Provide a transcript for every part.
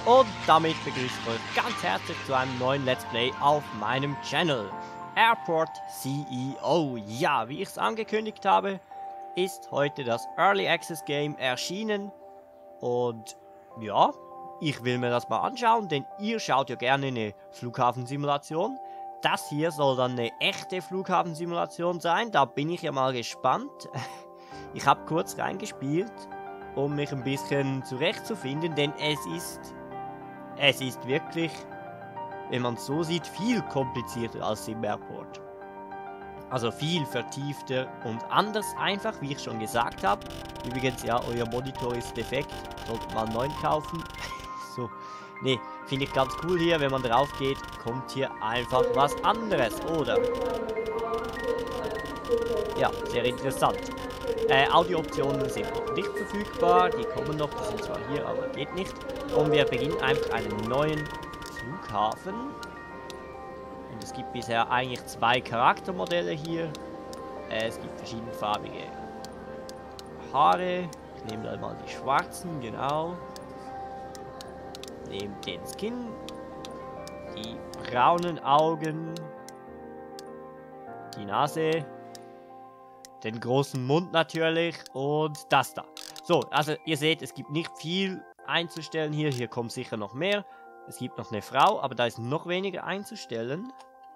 Und damit begrüße ich euch ganz herzlich zu einem neuen Let's Play auf meinem Channel. Airport CEO. Ja, wie ich es angekündigt habe, ist heute das Early Access Game erschienen. Und ja, ich will mir das mal anschauen, denn ihr schaut ja gerne eine Flughafensimulation. Das hier soll dann eine echte Flughafensimulation sein, da bin ich ja mal gespannt. Ich habe kurz reingespielt, um mich ein bisschen zurechtzufinden, denn es ist wirklich, wenn man es so sieht, viel komplizierter als Sim Airport. Also viel vertiefter und anders einfach, wie ich schon gesagt habe. Übrigens, ja, euer Monitor ist defekt, sollte man einen neuen kaufen. So, nee, finde ich ganz cool hier, wenn man drauf geht, kommt hier einfach was anderes, oder? Ja, sehr interessant. Audiooptionen sind noch nicht verfügbar, die kommen noch, die sind zwar hier, aber geht nicht. Und wir beginnen einfach einen neuen Flughafen. Und es gibt bisher eigentlich 2 Charaktermodelle hier. Es gibt verschiedenfarbige Haare. Ich nehme da mal die schwarzen, genau. Nehme den Skin. Die braunen Augen. Die Nase. Den großen Mund natürlich. Und das da. So, also ihr seht, es gibt nicht viel einzustellen hier. Hier kommt sicher noch mehr. Es gibt noch eine Frau, aber da ist noch weniger einzustellen.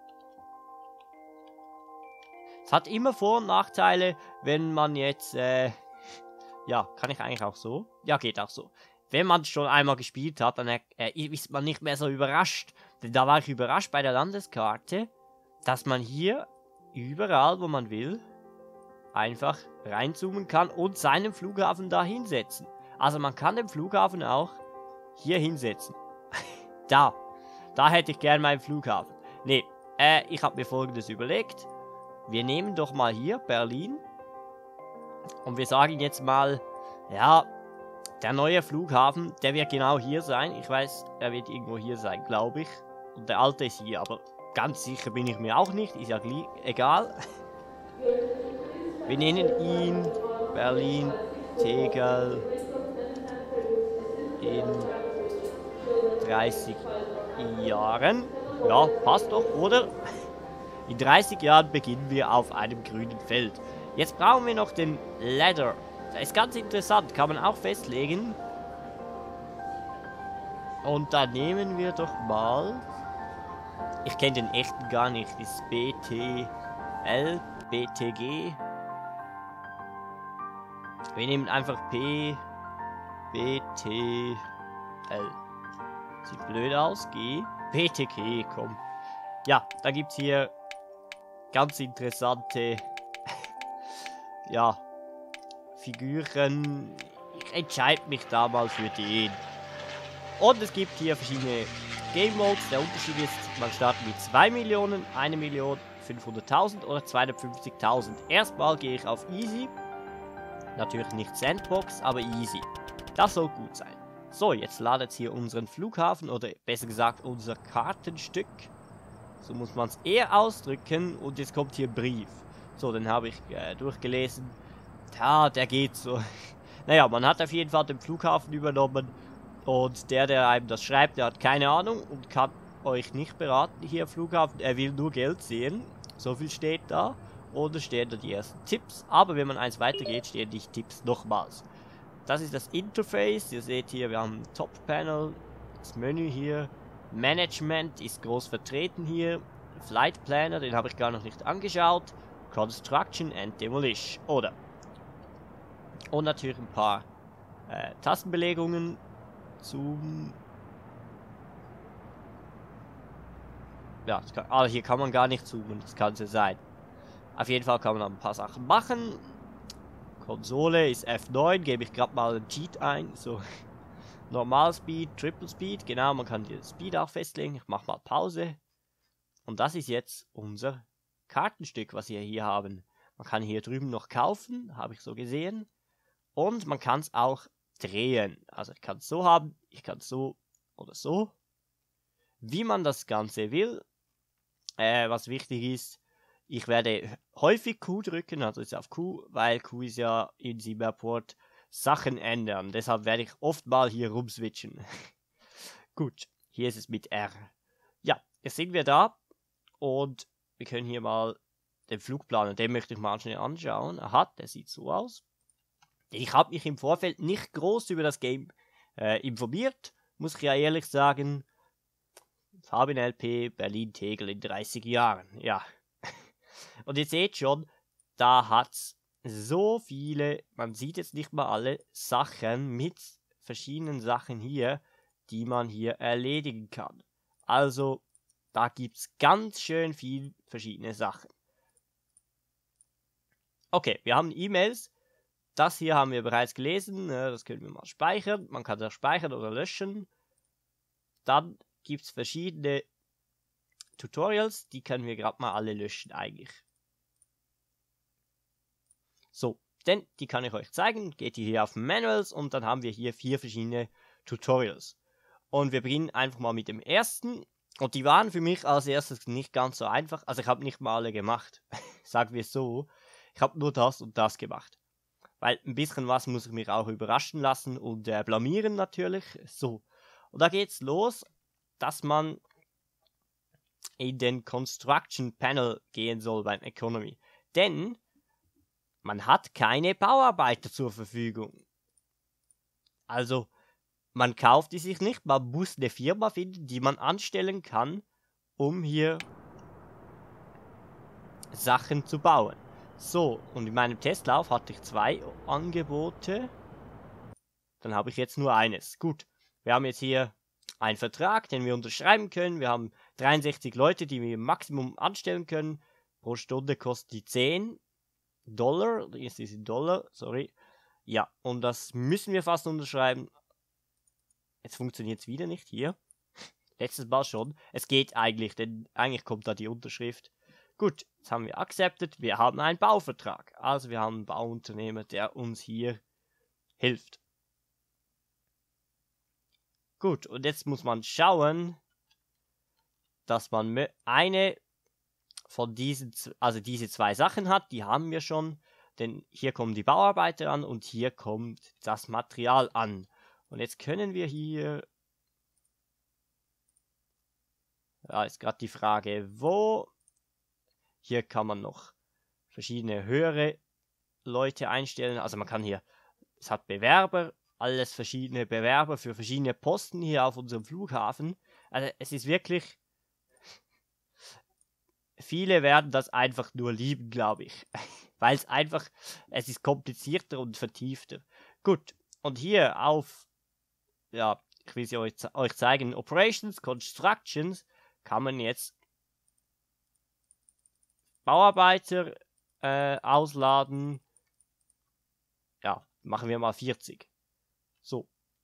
Es hat immer Vor- und Nachteile, wenn man jetzt, ja, kann ich eigentlich auch so? Ja, geht auch so. Wenn man schon einmal gespielt hat, dann ist man nicht mehr so überrascht. Denn da war ich überrascht bei der Landeskarte, dass man hier überall, wo man will, einfach reinzoomen kann und seinen Flughafen da hinsetzen. Also man kann den Flughafen auch hier hinsetzen. Da hätte ich gern meinen Flughafen. Nee, ich habe mir Folgendes überlegt. Wir nehmen doch mal hier Berlin und wir sagen jetzt mal, ja, der neue Flughafen, der wird genau hier sein. Ich weiß, er wird irgendwo hier sein, glaube ich. Und der alte ist hier, aber ganz sicher bin ich mir auch nicht. Ist ja egal. Wir nennen ihn Berlin Tegel in 30 Jahren. Ja, passt doch, oder? In 30 Jahren beginnen wir auf einem grünen Feld. Jetzt brauchen wir noch den Ladder. Das ist ganz interessant, kann man auch festlegen. Und da nehmen wir doch mal... Ich kenne den echten gar nicht. Das ist BTL, BTG. Wir nehmen einfach P, BTL. Sieht blöd aus. G, BTG, komm. Ja, da gibt es hier ganz interessante, ja, Figuren. Ich entscheide mich da mal für den. Und es gibt hier verschiedene Game Modes. Der Unterschied ist, man startet mit 2 Millionen, 1.500.000 oder 250.000. Erstmal gehe ich auf Easy. Natürlich nicht Sandbox, aber Easy. Das soll gut sein. So, jetzt ladet hier unseren Flughafen oder besser gesagt unser Kartenstück. So muss man es eher ausdrücken. Und jetzt kommt hier ein Brief. So, den habe ich durchgelesen. Ja, der geht so. Naja, man hat auf jeden Fall den Flughafen übernommen. Und der einem das schreibt, der hat keine Ahnung und kann euch nicht beraten hier am Flughafen. Er will nur Geld sehen. So viel steht da. Und es stehen da die ersten Tipps. Aber wenn man eins weitergeht, stehen die Tipps nochmals. Das ist das Interface. Ihr seht hier, wir haben ein Top-Panel. Das Menü hier. Management ist groß vertreten hier. Flight Planner, den habe ich gar noch nicht angeschaut. Construction and Demolition. Oder. Und natürlich ein paar Tastenbelegungen zum... Ja, hier kann man gar nicht zoomen. Das kann es ja sein. Auf jeden Fall kann man ein paar Sachen machen. Konsole ist F9. Gebe ich gerade mal einen Cheat ein. So. Normal Speed, Triple Speed, genau, man kann die Speed auch festlegen. Ich mache mal Pause. Und das ist jetzt unser Kartenstück, was wir hier haben. Man kann hier drüben noch kaufen, habe ich so gesehen. Und man kann es auch drehen. Also ich kann es so haben, ich kann es so oder so. Wie man das Ganze will. Was wichtig ist, ich werde häufig Q drücken, also ist auf Q, weil Q ist ja in Sim Airport Sachen ändern. Deshalb werde ich oft mal hier rumswitchen. Gut, hier ist es mit R. Ja, jetzt sind wir da und wir können hier mal den Flugplan, den möchte ich mal schnell anschauen. Aha, der sieht so aus. Ich habe mich im Vorfeld nicht groß über das Game informiert, muss ich ja ehrlich sagen. Fabian LP, Berlin-Tegel in 30 Jahren, ja. Und ihr seht schon, da hat es so viele, man sieht jetzt nicht mal alle Sachen mit verschiedenen Sachen hier, die man hier erledigen kann. Also, da gibt es ganz schön viel verschiedene Sachen. Okay, wir haben E-Mails. Das hier haben wir bereits gelesen. Das können wir mal speichern. Man kann das speichern oder löschen. Dann gibt es verschiedene Tutorials. Die können wir gerade mal alle löschen eigentlich. So, denn die kann ich euch zeigen. Geht ihr hier auf Manuals und dann haben wir hier 4 verschiedene Tutorials. Und wir beginnen einfach mal mit dem ersten. Und die waren für mich als erstes nicht ganz so einfach. Also ich habe nicht mal alle gemacht. Sagen wir es so. Ich habe nur das und das gemacht. Weil ein bisschen was muss ich mich auch überraschen lassen und blamieren natürlich. So. Und da geht's los, dass man in den Construction Panel gehen soll beim Economy. Denn man hat keine Bauarbeiter zur Verfügung. Also, man kauft die sich nicht, man muss eine Firma finden, die man anstellen kann, um hier Sachen zu bauen. So, und in meinem Testlauf hatte ich 2 Angebote. Dann habe ich jetzt nur eines. Gut, wir haben jetzt hier einen Vertrag, den wir unterschreiben können. Wir haben 63 Leute, die wir im Maximum anstellen können. Pro Stunde kostet die $10. Ist in Dollar, sorry. Ja, und das müssen wir fast unterschreiben. Jetzt funktioniert es wieder nicht hier. Letztes Mal schon. Es geht eigentlich, denn eigentlich kommt da die Unterschrift. Gut, jetzt haben wir accepted. Wir haben einen Bauvertrag. Also wir haben einen Bauunternehmer, der uns hier hilft. Gut, und jetzt muss man schauen, dass man eine von diesen, also diese 2 Sachen hat. Die haben wir schon. Denn hier kommen die Bauarbeiter an und hier kommt das Material an. Und jetzt können wir hier... Ja, ist gerade die Frage, wo... Hier kann man noch verschiedene höhere Leute einstellen. Also man kann hier, es hat Bewerber, alles verschiedene Bewerber für verschiedene Posten hier auf unserem Flughafen. Also es ist wirklich, viele werden das einfach nur lieben, glaube ich. Weil es einfach, es ist komplizierter und vertiefter. Gut, und hier auf, ja, ich will sie euch zeigen, Operations, Constructions, kann man jetzt Bauarbeiter ausladen. Ja, machen wir mal 40. So.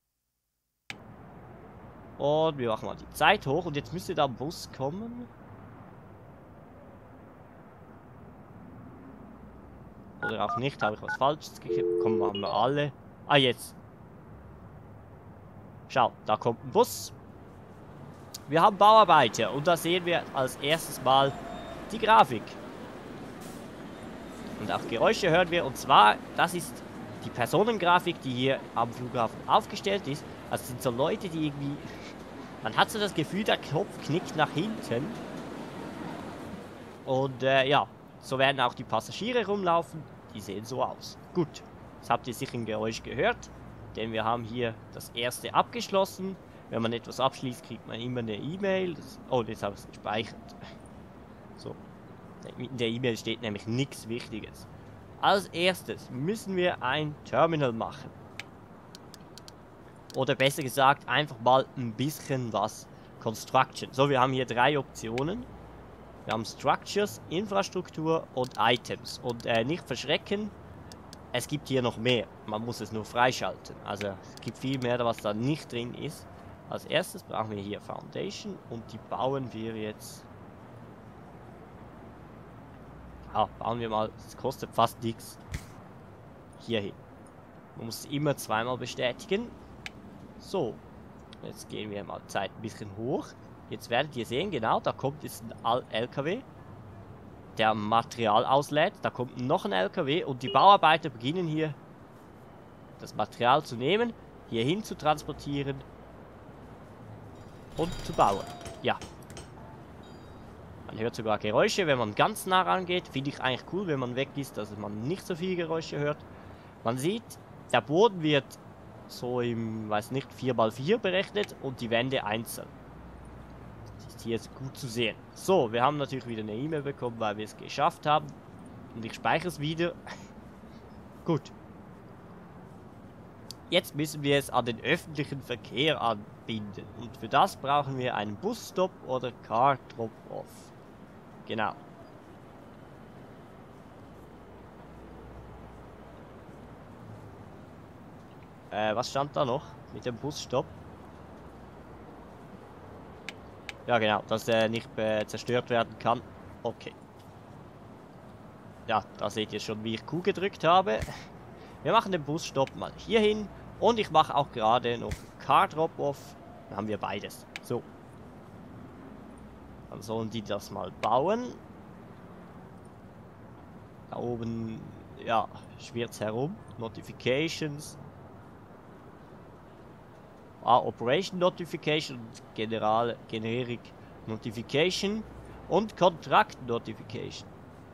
Und wir machen mal die Zeit hoch. Und jetzt müsste da ein Bus kommen. Oder auch nicht. Habe ich was Falsches gekriegt? Kommen wir mal alle. Ah, jetzt. Schau, da kommt ein Bus. Wir haben Bauarbeiter. Und da sehen wir als erstes mal die Grafik. Und auch Geräusche hören wir, und zwar, das ist die Personengrafik, die hier am Flughafen aufgestellt ist. Also sind so Leute, die irgendwie, man hat so das Gefühl, der Kopf knickt nach hinten. Und ja, so werden auch die Passagiere rumlaufen, die sehen so aus. Gut, jetzt habt ihr sicher ein Geräusch gehört, denn wir haben hier das erste abgeschlossen. Wenn man etwas abschließt, kriegt man immer eine E-Mail. Oh, jetzt habe ich es gespeichert. So. In der E-Mail steht nämlich nichts Wichtiges. Als erstes müssen wir ein Terminal machen. Oder besser gesagt, einfach mal ein bisschen was Construction. So, wir haben hier 3 Optionen. Wir haben Structures, Infrastruktur und Items. Und nicht verschrecken, es gibt hier noch mehr. Man muss es nur freischalten. Also es gibt viel mehr, was da nicht drin ist. Als erstes brauchen wir hier Foundation und die bauen wir jetzt... Ah, bauen wir mal, es kostet fast nichts. Hier hin. Man muss es immer zweimal bestätigen. So, jetzt gehen wir mal Zeit ein bisschen hoch. Jetzt werdet ihr sehen, genau, da kommt jetzt ein LKW, der Material auslädt. Da kommt noch ein LKW und die Bauarbeiter beginnen hier das Material zu nehmen, hier hin zu transportieren und zu bauen. Ja. Man hört sogar Geräusche, wenn man ganz nah rangeht. Finde ich eigentlich cool, wenn man weg ist, dass man nicht so viele Geräusche hört. Man sieht, der Boden wird so im, weiß nicht, 4x4 berechnet und die Wände einzeln. Das ist hier jetzt gut zu sehen. So, wir haben natürlich wieder eine E-Mail bekommen, weil wir es geschafft haben. Und ich speichere es wieder. Gut. Jetzt müssen wir es an den öffentlichen Verkehr anbinden. Und für das brauchen wir einen Busstop oder Car Drop-Off. Genau. Was stand da noch mit dem Busstopp? Ja genau, dass er nicht zerstört werden kann. Okay. Ja, da seht ihr schon, wie ich Q gedrückt habe. Wir machen den Busstopp mal hier hin. Und ich mache auch gerade noch Car Drop-Off. Dann haben wir beides. So. Dann sollen die das mal bauen. Da oben, ja, schwirrt es herum. Notifications. Operation Notification und Generic Notification und Contract Notification.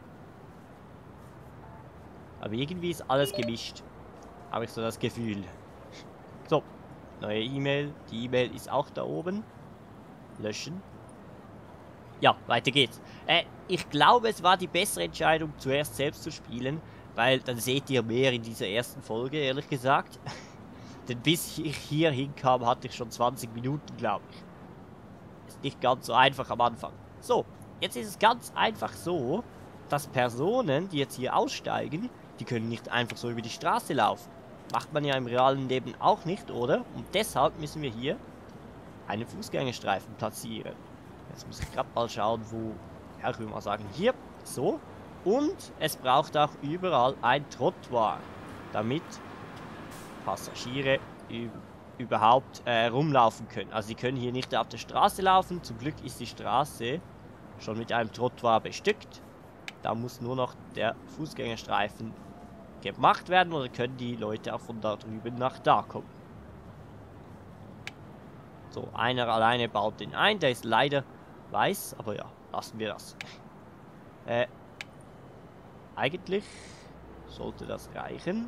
Aber irgendwie ist alles gemischt. Habe ich so das Gefühl. So, neue E-Mail. Die E-Mail ist auch da oben. Löschen. Ja, weiter geht's. Ich glaube, es war die bessere Entscheidung, zuerst selbst zu spielen, weil dann seht ihr mehr in dieser ersten Folge, ehrlich gesagt. Denn bis ich hier hinkam, hatte ich schon 20 Minuten, glaube ich. Ist nicht ganz so einfach am Anfang. So, jetzt ist es ganz einfach so, dass Personen, die jetzt hier aussteigen, die können nicht einfach so über die Straße laufen. Macht man ja im realen Leben auch nicht, oder? Und deshalb müssen wir hier einen Fußgängerstreifen platzieren. Jetzt muss ich gerade mal schauen, wo... Ja, ich würde mal sagen, hier. So. Und es braucht auch überall ein Trottoir, damit Passagiere überhaupt rumlaufen können. Also sie können hier nicht auf der Straße laufen. Zum Glück ist die Straße schon mit einem Trottoir bestückt. Da muss nur noch der Fußgängerstreifen gemacht werden oder können die Leute auch von da drüben nach da kommen. So, einer alleine baut den ein. Der ist leider weiß, aber ja, lassen wir das. Eigentlich sollte das reichen.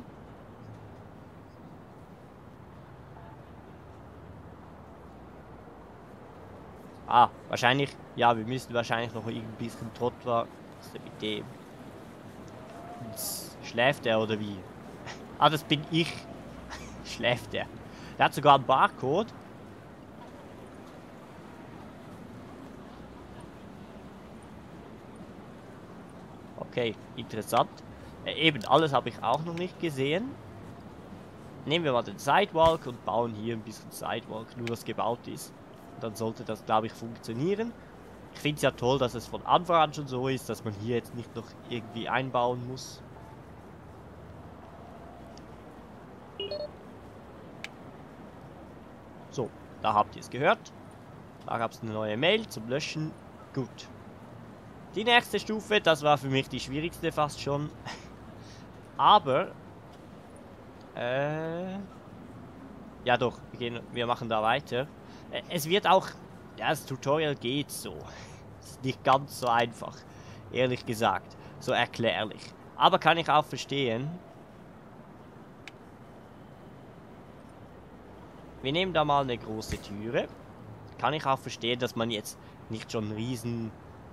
Wahrscheinlich, ja, wir müssen wahrscheinlich noch ein bisschen Trottoir. Was ist denn mit dem? Schläft er oder wie? Das bin ich. Schläft er. Der hat sogar einen Barcode. Okay, interessant. Eben, alles habe ich auch noch nicht gesehen. Nehmen wir mal den Sidewalk und bauen hier ein bisschen Sidewalk, nur dass gebaut ist. Und dann sollte das, glaube ich, funktionieren. Ich finde es ja toll, dass es von Anfang an schon so ist, dass man hier jetzt nicht noch irgendwie einbauen muss. So, da habt ihr es gehört. Da gab es eine neue Mail zum Löschen. Gut. Die nächste Stufe, das war für mich die schwierigste fast schon. Aber, ja doch, wir machen da weiter. Es wird auch, ja, das Tutorial geht so. Ist nicht ganz so einfach, ehrlich gesagt. So erklärlich. Aber kann ich auch verstehen. Wir nehmen da mal eine große Türe. Kann ich auch verstehen, dass man jetzt nicht schon riesen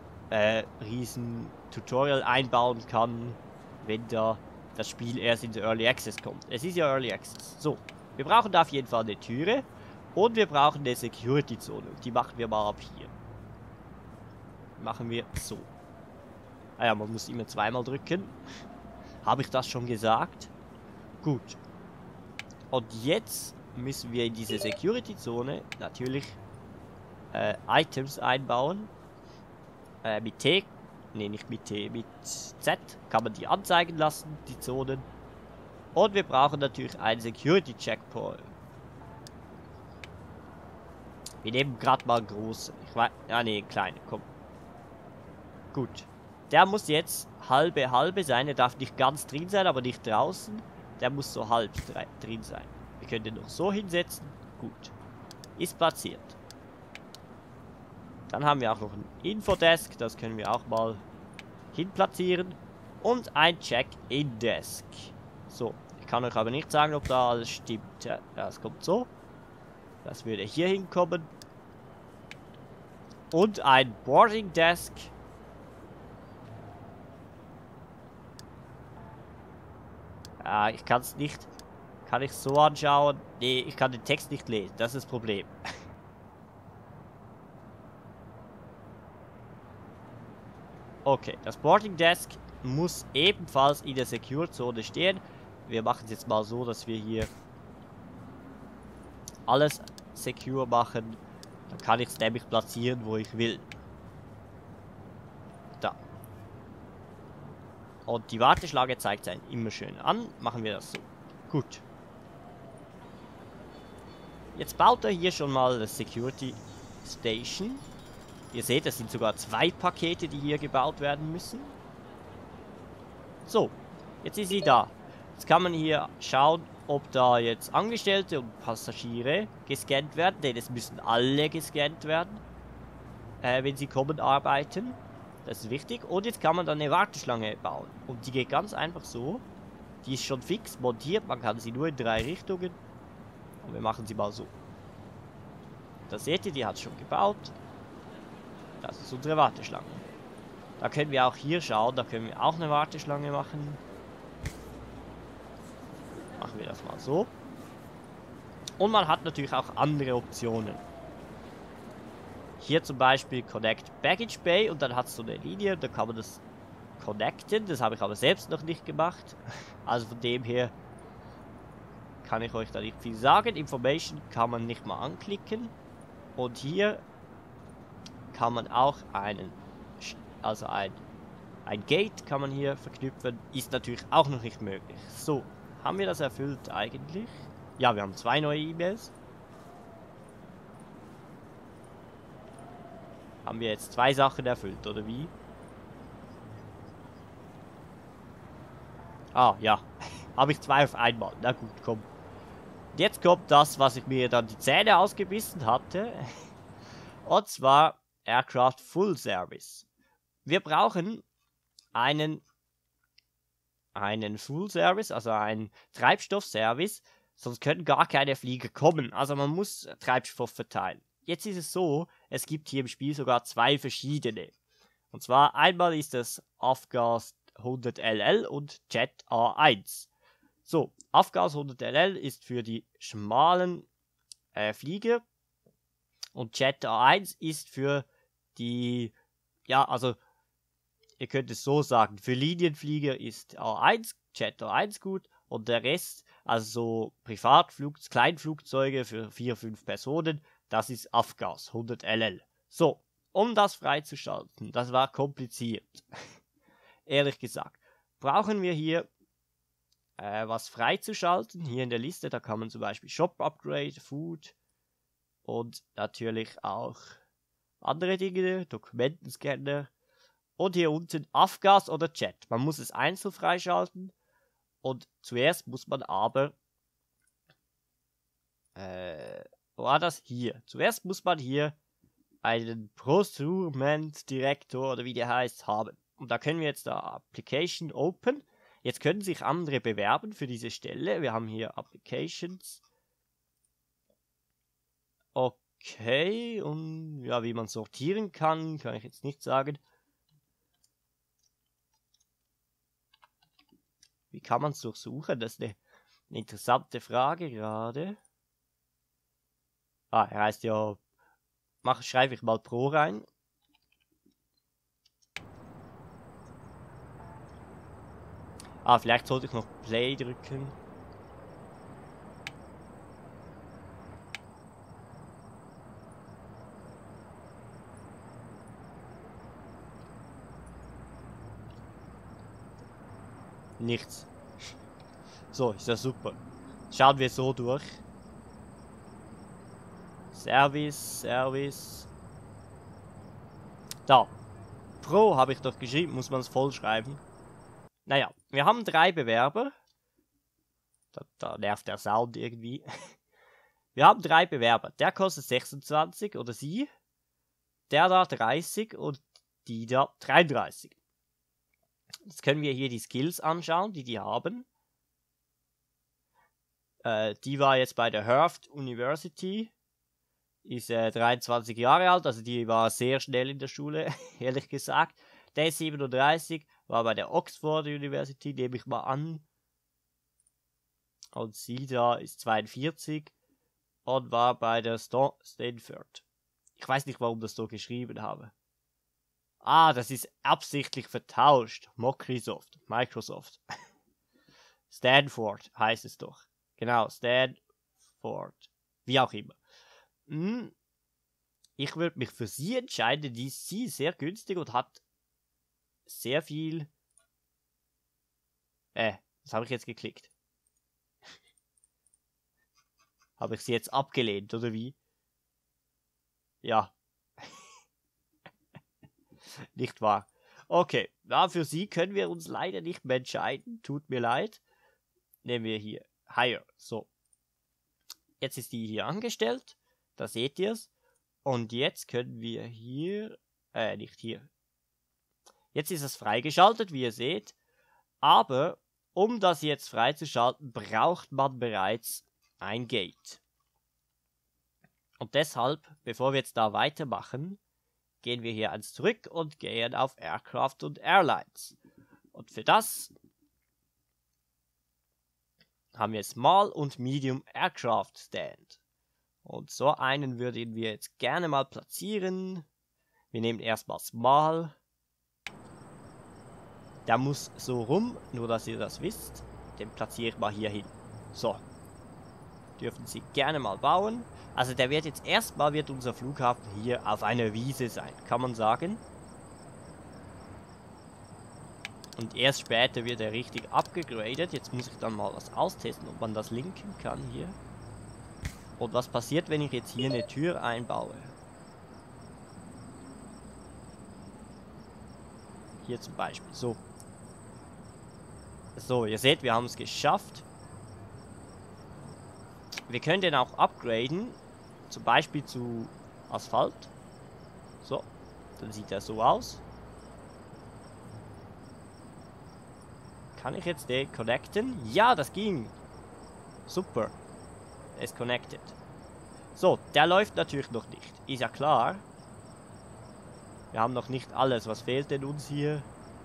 Tutorial einbauen kann, wenn da das Spiel erst in der Early Access kommt. Es ist ja Early Access. So, wir brauchen da auf jeden Fall eine Türe und wir brauchen eine Security Zone. Die machen wir mal ab hier. Machen wir so. Ja, man muss immer zweimal drücken. Habe ich das schon gesagt? Gut. Und jetzt müssen wir in diese Security Zone natürlich Items einbauen. Mit T, ne nicht mit T, mit Z kann man die anzeigen lassen, die Zonen. Und wir brauchen natürlich einen Security Checkpoint. Wir nehmen gerade mal einen großen. Ich weiß, ja ne, einen kleinen, komm. Gut. Der muss jetzt halbe sein, er darf nicht ganz drin sein, aber nicht draußen. Der muss so halb drin sein. Wir können den noch so hinsetzen. Gut. Ist platziert. Dann haben wir auch noch ein Infodesk, das können wir auch mal hinplatzieren. Und ein Check-in-Desk. So, ich kann euch aber nicht sagen, ob da alles stimmt. Ja, das kommt so. Das würde hier hinkommen. Und ein Boarding-Desk. Ja, ich kann es nicht. Kann ich so anschauen? Nee, ich kann den Text nicht lesen. Das ist das Problem. Okay, das Boarding Desk muss ebenfalls in der Secure-Zone stehen. Wir machen es jetzt mal so, dass wir hier alles secure machen. Dann kann ich es nämlich platzieren, wo ich will. Da. Und die Warteschlange zeigt es immer schön an. Machen wir das so. Gut. Jetzt baut er hier schon mal das Security Station. Ihr seht, es sind sogar 2 Pakete, die hier gebaut werden müssen. So, jetzt ist sie da. Jetzt kann man hier schauen, ob da jetzt Angestellte und Passagiere gescannt werden. Denn es müssen alle gescannt werden, wenn sie kommen arbeiten. Das ist wichtig. Und jetzt kann man dann eine Warteschlange bauen. Und die geht ganz einfach so. Die ist schon fix montiert. Man kann sie nur in 3 Richtungen. Und wir machen sie mal so. Da seht ihr, die hat es schon gebaut. Das ist unsere Warteschlange. Da können wir auch hier schauen, da können wir auch eine Warteschlange machen. Machen wir das mal so. Und man hat natürlich auch andere Optionen. Hier zum Beispiel Connect Baggage Bay und dann hat es so eine Linie, da kann man das connecten. Das habe ich aber selbst noch nicht gemacht. Also von dem her kann ich euch da nicht viel sagen. Information kann man nicht mal anklicken. Und hier kann man auch ein Gate kann man hier verknüpfen, ist natürlich auch noch nicht möglich. So, haben wir das erfüllt eigentlich? Ja, wir haben 2 neue E-Mails. Haben wir jetzt 2 Sachen erfüllt, oder wie? Ah, ja. Habe ich 2 auf einmal. Na gut, komm. Jetzt kommt das, was ich mir dann die Zähne ausgebissen hatte. Und zwar Aircraft Full Service. Wir brauchen einen Full Service, also einen Treibstoffservice, sonst können gar keine Flieger kommen. Also man muss Treibstoff verteilen. Jetzt ist es so, es gibt hier im Spiel sogar 2 verschiedene. Und zwar einmal ist es Avgas 100LL und Jet A1. So, Avgas 100LL ist für die schmalen Flieger und Jet A1 ist für die, ja, also ihr könnt es so sagen, für Linienflieger ist A1, Jet A1 gut und der Rest, also so Kleinflugzeuge für 4-5 Personen, das ist Avgas 100LL. So, um das freizuschalten, das war kompliziert. Ehrlich gesagt, brauchen wir hier was freizuschalten. Hier in der Liste, da kann man zum Beispiel Shop Upgrade, Food und natürlich auch andere Dinge, Dokumentenscanner. Und hier unten Avgas oder Jet. Man muss es einzeln freischalten. Und zuerst muss man aber wo war das? Hier. Zuerst muss man hier einen Procurement Director oder wie der heißt haben. Und da können wir jetzt da Application Open. Jetzt können sich andere bewerben für diese Stelle. Wir haben hier Applications. Okay. Und ja, wie man sortieren kann ich jetzt nicht sagen. Wie kann man es durchsuchen? Das ist eine interessante Frage gerade. Ah, er heißt ja, schreibe ich mal Pro rein. Ah, vielleicht sollte ich noch Play drücken. Nichts. So, ist ja super. Schauen wir so durch. Service. Da. Pro habe ich doch geschrieben, muss man es voll schreiben. Naja, wir haben 3 Bewerber. Da nervt der Sound irgendwie. Wir haben 3 Bewerber. Der kostet 26 oder sie. der da 30 und die da 33. Jetzt können wir hier die Skills anschauen, die haben. Die war jetzt bei der Herft University, ist 23 Jahre alt, also die war sehr schnell in der Schule, ehrlich gesagt. Der ist 37, war bei der Oxford University, nehme ich mal an. Und sie da ist 42 und war bei der Stanford. Ich weiß nicht, warum das so geschrieben habe. Ah, das ist absichtlich vertauscht. Microsoft. Stanford heißt es doch. Genau, Stanford. Wie auch immer. Ich würde mich für sie entscheiden. Die ist sie sehr günstig und hat sehr viel... was habe ich jetzt geklickt? Habe ich sie jetzt abgelehnt, oder wie? Ja. Nicht wahr? Okay, na, für sie können wir uns leider nicht mehr entscheiden. Tut mir leid. Nehmen wir hier Hire. So. Jetzt ist die hier angestellt. Da seht ihr es. Und jetzt können wir hier... nicht hier. Jetzt ist es freigeschaltet, wie ihr seht. Aber um das jetzt freizuschalten, braucht man bereits ein Gate. Und deshalb, bevor wir jetzt da weitermachen, gehen wir hier eins zurück und gehen auf Aircraft und Airlines. Und für das haben wir Small und Medium Aircraft Stand. Und so einen würden wir jetzt gerne mal platzieren. Wir nehmen erstmal Small. Der muss so rum, nur dass ihr das wisst. Den platziere ich mal hier hin. So. Dürfen Sie gerne mal bauen. Also der wird jetzt erstmal, wird unser Flughafen hier auf einer Wiese sein, kann man sagen. Und erst später wird er richtig abgegradet. Jetzt muss ich dann mal was austesten, ob man das linken kann hier. Und was passiert, wenn ich jetzt hier eine Tür einbaue? Hier zum Beispiel, so. So, ihr seht, wir haben es geschafft. Wir können den auch upgraden, zum Beispiel zu Asphalt. So, dann sieht er so aus. Kann ich jetzt den connecten? Ja, das ging. Super. Er ist connected. So, der läuft natürlich noch nicht. Ist ja klar. Wir haben noch nicht alles. Was fehlt denn uns hier?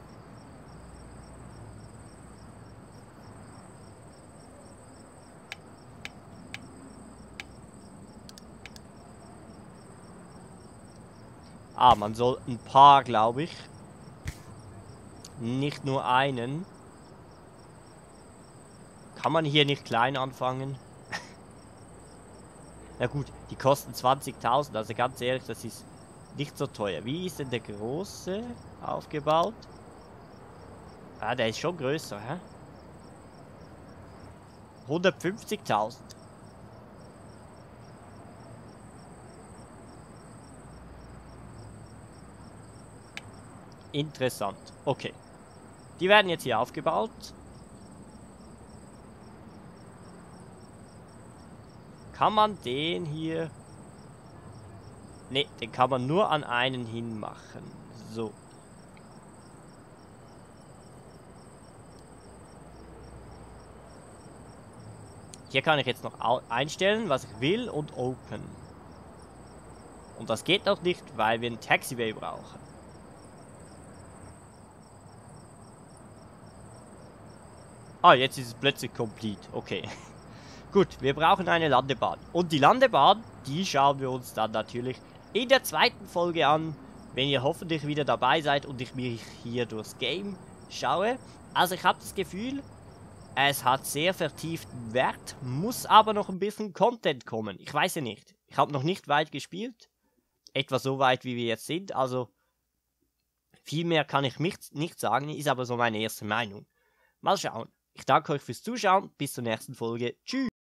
Ah, man soll ein paar, glaube ich. Nicht nur einen. Kann man hier nicht klein anfangen? Na gut, die kosten 20.000, also ganz ehrlich, das ist nicht so teuer. Wie ist denn der große aufgebaut? Ah, der ist schon größer, hä? 150.000. Interessant. Okay. Die werden jetzt hier aufgebaut. Kann man den hier... Ne, den kann man nur an einen hinmachen. So. Hier kann ich jetzt noch einstellen, was ich will und Open. Und das geht noch nicht, weil wir einen Taxiway brauchen. Ah, jetzt ist es plötzlich complete. Okay. Gut, wir brauchen eine Landebahn. Und die Landebahn, die schauen wir uns dann natürlich in der zweiten Folge an, wenn ihr hoffentlich wieder dabei seid und ich mich hier durchs Game schaue. Also ich habe das Gefühl, es hat sehr vertieften Wert, muss aber noch ein bisschen Content kommen. Ich weiß ja nicht. Ich habe noch nicht weit gespielt. Etwa so weit, wie wir jetzt sind. Also viel mehr kann ich nicht sagen, ist aber so meine erste Meinung. Mal schauen. Ich danke euch fürs Zuschauen. Bis zur nächsten Folge. Tschüss.